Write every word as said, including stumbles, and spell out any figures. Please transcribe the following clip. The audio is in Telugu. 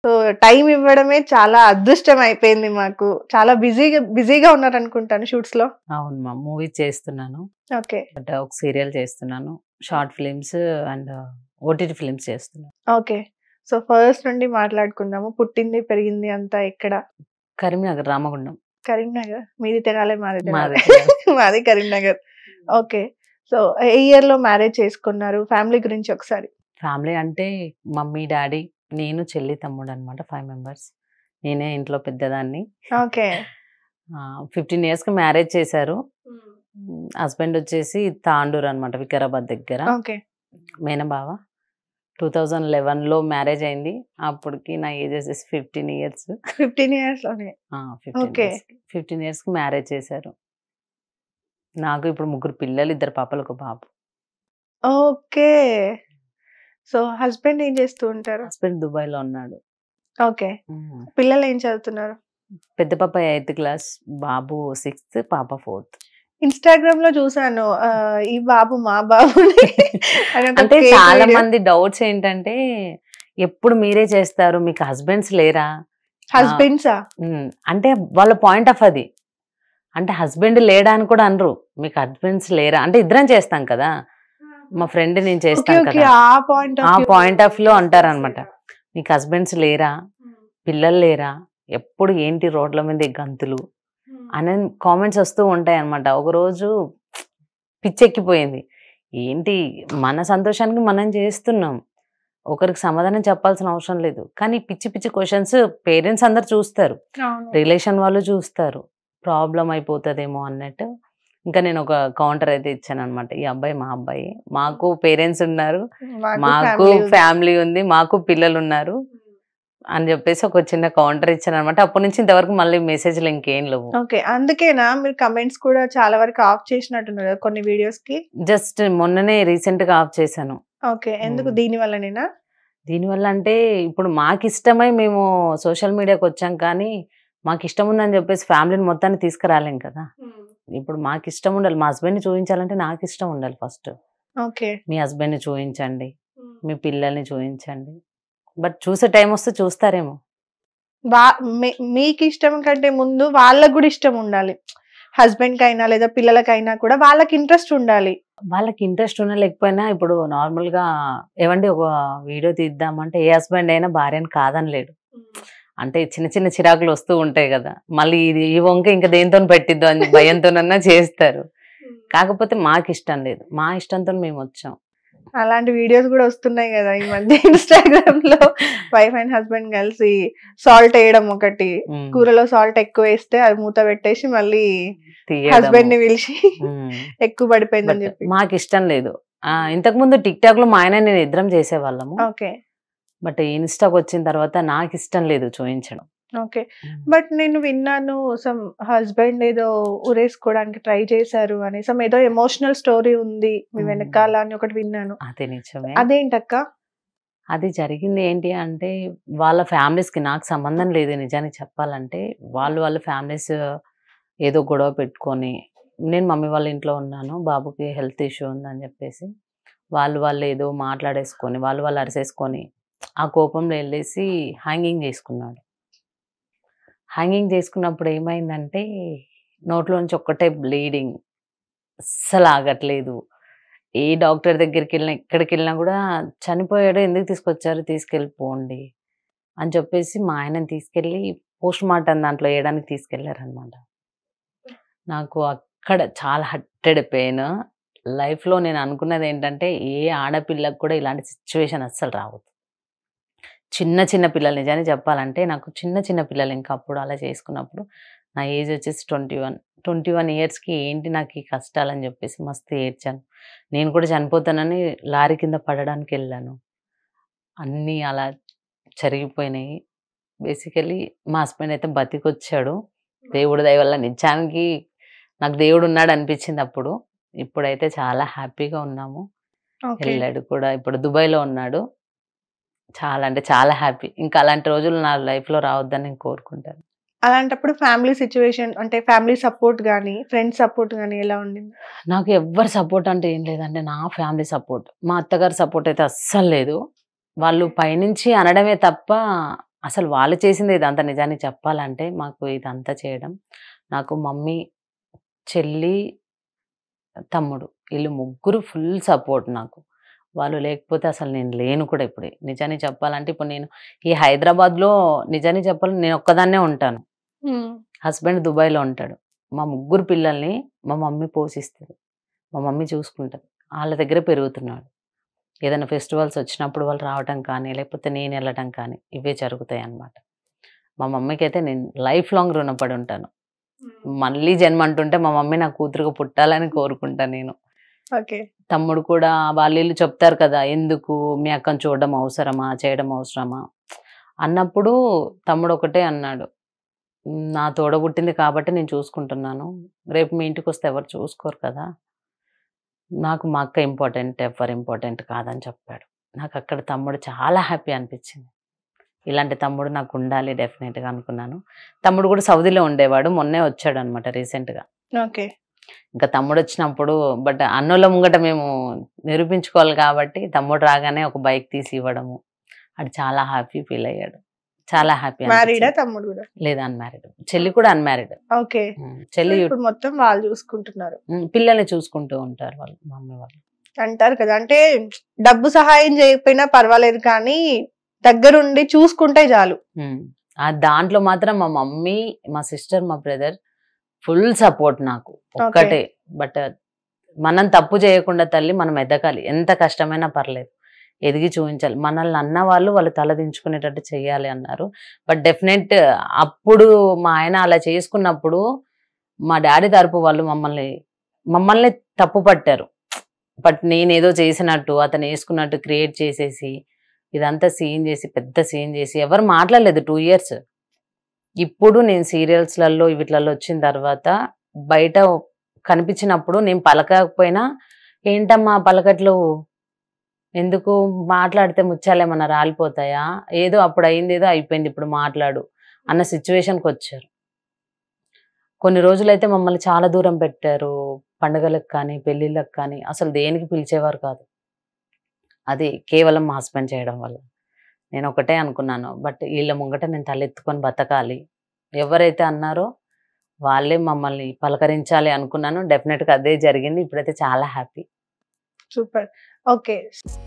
సో టైం ఇవ్వడమే చాలా అదృష్టం అయిపోయింది మాకు. చాలా బిజీగా బిజీగా ఉన్నారు అనుకుంటాను షూట్స్ లో. అవును మా మూవీ చేస్తున్నాను. ఓకే. బట్ ఒక సీరియల్ చేస్తున్నాను, short films and OTT films చేస్తున్నాను. ఓకే. సో ఫస్ట్ నుండి మాట్లాడుకుందాము. పుట్టింది పెరిగింది అంతా ఎక్కడ? కరీంనగర్, రామగుండం. కరీంనగర్. మీది తెనాలి, మాది తెనాలి. మాది మాది కరీంనగర్. ఓకే. సో ఏ ఇయర్ లో మ్యారేజ్ చేసుకున్నారు? ఫ్యామిలీ గురించి ఒకసారి. ఫ్యామిలీ అంటే మమ్మీ, డాడీ, నేను, చెల్లి, తమ్ముడు అనమాట. Five members. నేనే ఇంట్లో పెద్దదాన్ని. ఓకే. ఫిఫ్టీన్ ఇయర్స్ కి మ్యారేజ్ చేశారు. హస్బెండ్ వచ్చేసి తాండూరు అనమాట, వికారాబాద్ దగ్గర. ఓకే. మేనబావ. టూ థౌజండ్ లెవెన్ లో మ్యారేజ్ అయింది. అప్పటికి నా ఏజ్ వచ్చేసి ఫిఫ్టీన్ ఇయర్స్. ఫిఫ్టీన్ ఇయర్స్ లోనే. ఓకే. ఫిఫ్టీన్ ఇయర్స్ కి మ్యారేజ్ చేశారు. నాకు ఇప్పుడు ముగ్గురు పిల్లలు, ఇద్దరు పాపలు, ఒక బాబు. ఓకే. సో హస్బెండ్ ఏం చేస్తూ ఉంటారు? హస్బెండ్ దుబాయ్ లో ఉన్నాడు. ఓకే. పిల్లలు ఏం చదువుతున్నారు? పెద్ద పాప ఎయిత్ క్లాస్, బాబు సిక్స్త్, పాప ఫోర్త్. ఇన్స్టాగ్రామ్ లో చూసాను ఈ బాబు మా బాబు. అంటే చాలా మంది డౌట్స్ ఏంటంటే, ఎప్పుడు మీరే చేస్తారు, మీకు హస్బెండ్స్ లేరా? హస్బెండ్సా అంటే వాళ్ళ పాయింట్ ఆఫ్ అది. అంటే హస్బెండ్ లేడా అని కూడా అనరు, మీకు హస్బెండ్స్ లేరా అంటే ఇద్దరం చేస్తాం కదా. మా ఫ్రెండ్ నేను చేస్తాను కదా, ఆ పాయింట్ ఆఫ్ లో అంటారు అనమాట. మీకు హస్బెండ్స్ లేరా, పిల్లలు లేరా, ఎప్పుడు ఏంటి రోడ్ల మీద గంతులు అనే కామెంట్స్ వస్తూ ఉంటాయి అనమాట. ఒకరోజు పిచ్చెక్కిపోయింది, ఏంటి మన సంతోషానికి మనం చేస్తున్నాం, ఒకరికి సమాధానం చెప్పాల్సిన అవసరం లేదు. కానీ పిచ్చి పిచ్చి క్వశ్చన్స్ పేరెంట్స్ అందరు చూస్తారు, రిలేషన్ వాళ్ళు చూస్తారు, ప్రాబ్లం అయిపోతుందేమో అన్నట్టు. ఇంకా నేను ఒక కౌంటర్ అయితే ఇచ్చాను అనమాట, ఈ అబ్బాయి మా అబ్బాయి, మాకు పేరెంట్స్ ఉన్నారు, మాకు ఫ్యామిలీ ఉంది, మాకు పిల్లలు ఉన్నారు అని చెప్పేసి ఒక చిన్న కౌంటర్ ఇచ్చాను అనమాట. అప్పటి నుంచి ఇంతవరకు మళ్ళీ మెసేజ్లు ఇంకేం లేవు. ఓకే. అందుకేనా మీరు కమెంట్స్ కూడా చాలా వరకు ఆఫ్ చేసినట్టున్నారు కొన్ని వీడియోస్ కి? జస్ట్ మొన్ననే రీసెంట్ గా ఆఫ్ చేశాను. ఓకే. ఎందుకు? దీని వల్లనేనా? దీనివల్ల అంటే ఇప్పుడు మాకు ఇష్టమై మేము సోషల్ మీడియాకి వచ్చాం, కానీ మాకు ఇష్టం ఉందని చెప్పేసి ఫ్యామిలీని మొత్తాన్ని తీసుకురాలేం కదా. ఇప్పుడు మాకు ఇష్టం ఉండాలి, మా హస్బెండ్ని చూపించాలంటే నాకు ఇష్టం ఉండాలి ఫస్ట్. ఓకే. మీ హస్బెండ్ని చూపించండి, మీ పిల్లల్ని చూపించండి, బట్ చూసే టైం వస్తే చూస్తారేమో. మీకు ఇష్టం కంటే ముందు వాళ్ళకు కూడా ఇష్టం ఉండాలి. హస్బెండ్ కైనా లేదా పిల్లలకైనా కూడా వాళ్ళకి ఇంట్రెస్ట్ ఉండాలి. వాళ్ళకి ఇంట్రెస్ట్ ఉన్నా లేకపోయినా ఇప్పుడు నార్మల్ గా ఏమండి ఒక వీడియో తీద్దామంటే ఏ హస్బెండ్ అయినా భార్యను కాదనలేడు. అంటే చిన్న చిన్న చిరాకులు వస్తూ ఉంటాయి కదా, మళ్ళీ ఇది ఈ వంక ఇంకా దేంతో పెట్టిద్దాం అని భయంతోనన్నా చేస్తారు. కాకపోతే మాకు ఇష్టం లేదు, మా ఇష్టంతో మేము వచ్చాం. అలాంటి వీడియోస్ కూడా వస్తున్నాయి కదా ఈ మధ్య ఇన్స్టాగ్రామ్ లో. వైఫ్ అండ్ హస్బెండ్ కలిసి సాల్ట్ వేయడం, ఒకటి కూరలో సాల్ట్ ఎక్కువ వేస్తే అది మూత పెట్టేసి మళ్ళీ హస్బెండ్ ని పిలిచి ఎక్కువ పడిపోయిందని చెప్పి. మాకు ఇష్టం లేదు. ఇంతకు ముందు టిక్ టాక్ లో మా ఆయన నేను ఇద్దరం చేసేవాళ్ళము. ఓకే. బట్ ఇన్స్టాకి వచ్చిన తర్వాత నాకు ఇష్టం లేదు చూపించడం. ఓకే. బట్ నేను విన్నాను సమ్ హస్బెండ్ ఏదో ఉరేసుకోవడానికి ట్రై చేశారు అని, సమ్ ఏదో ఎమోషనల్ స్టోరీ ఉంది మీ వెనకాల అని ఒకటి విన్నాను. అదే నిజమే. అదేంటక్క? అది జరిగింది ఏంటి అంటే, వాళ్ళ ఫ్యామిలీస్ కి నాకు సంబంధం లేదు నిజానికి చెప్పాలంటే. వాళ్ళు వాళ్ళ ఫ్యామిలీస్ ఏదో గొడవ పెట్టుకొని, నేను మమ్మీ వాళ్ళ ఇంట్లో ఉన్నాను, బాబుకి హెల్త్ ఇష్యూ ఉందని చెప్పేసి వాళ్ళు వాళ్ళు ఏదో మాట్లాడేసుకొని వాళ్ళు వాళ్ళు అరిసేసుకొని ఆ కోపంలో వెళ్ళేసి హ్యాంగింగ్ చేసుకున్నాడు. హ్యాంగింగ్ చేసుకున్నప్పుడు ఏమైందంటే నోట్లోంచి ఒక్కటే బ్లీడింగ్, అస్సలు ఆగట్లేదు. ఏ డాక్టర్ దగ్గరికి వెళ్ళినా ఎక్కడికి వెళ్ళినా కూడా చనిపోయాడు, ఎందుకు తీసుకొచ్చారు, తీసుకెళ్ళిపోండి అని చెప్పేసి మా ఆయనని తీసుకెళ్ళి పోస్ట్ మార్టం దాంట్లో వేయడానికి తీసుకెళ్లారనమాట. నాకు అక్కడ చాలా హర్టెడ్ పెయిన్. లైఫ్లో నేను అనుకున్నది ఏంటంటే, ఏ ఆడపిల్లకు కూడా ఇలాంటి సిచ్యువేషన్ అస్సలు రావద్దు. చిన్న చిన్న పిల్లలు నిజానికి చెప్పాలంటే నాకు చిన్న చిన్న పిల్లలు, ఇంకా అప్పుడు అలా చేసుకున్నప్పుడు నా ఏజ్ వచ్చేసి ట్వంటీ వన్ ట్వంటీ వన్ ఇయర్స్కి ఏంటి నాకు ఈ కష్టాలని చెప్పేసి మస్తు ఏడ్చాను. నేను కూడా చనిపోతానని లారీ కింద పడడానికి వెళ్ళాను. అన్నీ అలా జరిగిపోయినాయి. బేసికలీ మా హస్బెండ్ అయితే బతికొచ్చాడు దేవుడి దయ వల్ల. నిజానికి నాకు దేవుడు ఉన్నాడు అనిపించింది అప్పుడు. ఇప్పుడైతే చాలా హ్యాపీగా ఉన్నాము. వెళ్ళాడు కూడా, ఇప్పుడు దుబాయ్లో ఉన్నాడు. చాలా అంటే చాలా హ్యాపీ. ఇంకా అలాంటి రోజులు నా లైఫ్లో రావద్దని నేను కోరుకుంటాను. అలాంటప్పుడు ఫ్యామిలీ సిచ్యువేషన్ అంటే ఫ్యామిలీ సపోర్ట్ కానీ ఫ్రెండ్స్ సపోర్ట్ కానీ ఎలా ఉండింది? నాకు ఎవ్వరు సపోర్ట్ అంటే ఏం లేదంటే నా ఫ్యామిలీ సపోర్ట్. మా అత్తగారి సపోర్ట్ అయితే అస్సలు లేదు. వాళ్ళు పైనుంచి అనడమే తప్ప అసలు వాళ్ళు చేసింది ఇదంతా నిజానికి చెప్పాలంటే మాకు ఇదంతా చేయడం నాకు మమ్మీ, చెల్లి, తమ్ముడు వీళ్ళు ముగ్గురు ఫుల్ సపోర్ట్ నాకు. వాళ్ళు లేకపోతే అసలు నేను లేను కూడా ఇప్పుడు. నిజానికి చెప్పాలంటే ఇప్పుడు నేను ఈ హైదరాబాద్‌లో నిజానికి చెప్పాలంటే నేను ఒక్కదాన్నే ఉంటాను. హస్బెండ్ దుబాయ్‌లో ఉంటాడు. మా ముగ్గురు పిల్లల్ని మా మమ్మీ పోషిస్తది. మా మమ్మీ చూసుకుంటది. వాళ్ళ దగ్గరే పెరుగుతున్నాడు. ఏదైనా ఫెస్టివల్స్ వచ్చినప్పుడు వాళ్ళు రావటం కానీ, లేకపోతే నేను వెళ్ళటం కానీ ఇవే జరుగుతాయి అన్నమాట. మా మమ్మీకైతే నేను లైఫ్ లాంగ్ రుణపడి ఉంటాను. మళ్ళీ జన్మ అంటుంటే మా మమ్మీ నా కూతురుగా పుట్టాలని కోరుకుంటా నేను. ఓకే. తమ్ముడు కూడా వాళ్ళు వీళ్ళు చెప్తారు కదా, ఎందుకు మీ అక్కని చూడడం అవసరమా, చేయడం అవసరమా అన్నప్పుడు తమ్ముడు ఒకటే అన్నాడు, నా తోడబుట్టింది కాబట్టి నేను చూసుకుంటున్నాను. రేపు మీ ఇంటికి వస్తే ఎవరు చూసుకోరు కదా, నాకు మా అక్క ఇంపార్టెంట్, ఎవరు ఇంపార్టెంట్ కాదని చెప్పాడు. నాకు అక్కడ తమ్ముడు చాలా హ్యాపీ అనిపించింది. ఇలాంటి తమ్ముడు నాకు ఉండాలి డెఫినెట్గా అనుకున్నాను. తమ్ముడు కూడా సౌదీలో ఉండేవాడు, మొన్నే వచ్చాడు అనమాట రీసెంట్గా. ఓకే. ఇంకా తమ్ముడు వచ్చినప్పుడు బట్ అన్నోళ్ళ ముంగట మేము నిరూపించుకోవాలి కాబట్టి తమ్ముడు రాగానే ఒక బైక్ తీసి ఇవ్వడము, అది చాలా హ్యాపీ ఫీల్ అయ్యాడు. చాలా హ్యాపీ. మ్యారీడా తమ్ముడు కూడా? లేదా అన్మ్యారీడ్. చెల్లి కూడా అన్మ్యారీడ్. ఓకే. చెల్లి ఇప్పుడు మొత్తం వాళ్ళు చూసుకుంటున్నారు, పిల్లల్ని చూసుకుంటూ ఉంటారు వాళ్ళు మమ్మీ వాళ్ళు. అంటారు కదా, అంటే డబ్బు సహాయం చేయకపోయినా పర్వాలేదు కానీ దగ్గరుండి చూసుకుంటే చాలు. ఆ దాంట్లో మాత్రం మా మమ్మీ, మా సిస్టర్, మా బ్రదర్ ఫుల్ సపోర్ట్ నాకు ఒక్కటే. బట్ మనం తప్పు చేయకుండా తల్లి మనం ఎదగాలి, ఎంత కష్టమైనా పర్లేదు ఎదిగి చూపించాలి. మనల్ని అన్న వాళ్ళు వాళ్ళు తలదించుకునేటట్టు చెయ్యాలి అన్నారు. బట్ డెఫినెట్ అప్పుడు మా ఆయన అలా చేసుకున్నప్పుడు మా డాడీ తరపు వాళ్ళు మమ్మల్ని మమ్మల్ని తప్పు పట్టారు. బట్ నేనేదో చేసినట్టు అతను వేసుకున్నట్టు క్రియేట్ చేసేసి ఇదంతా సీన్ చేసి పెద్ద సీన్ చేసి ఎవరు మాట్లాడలేదు టూ ఇయర్స్. ఇప్పుడు నేను సీరియల్స్లలో వీటిలలో వచ్చిన తర్వాత బయట కనిపించినప్పుడు నేను పలకకపోయినా ఏంటమ్మా పలకట్లు, ఎందుకు మాట్లాడితే ముచ్చాలేమన్నా రాలిపోతాయా, ఏదో అప్పుడు అయింది ఏదో అయిపోయింది ఇప్పుడు మాట్లాడు అన్న సిచ్యువేషన్కి వచ్చారు. కొన్ని రోజులైతే మమ్మల్ని చాలా దూరం పెట్టారు, పండుగలకు కానీ పెళ్ళిళ్ళకి కానీ అసలు దేనికి పిలిచేవారు కాదు. అది కేవలం మా హస్బెండ్ చేయడం వల్ల. నేను ఒకటే అనుకున్నాను, బట్ వీళ్ళ ముంగట నేను తలెత్తుకొని బతకాలి, ఎవరైతే అన్నారో వాళ్ళే మమ్మల్ని పలకరించాలి అనుకున్నాను. డెఫినెట్గా అదే జరిగింది. ఇప్పుడైతే చాలా హ్యాపీ. సూపర్. ఓకే.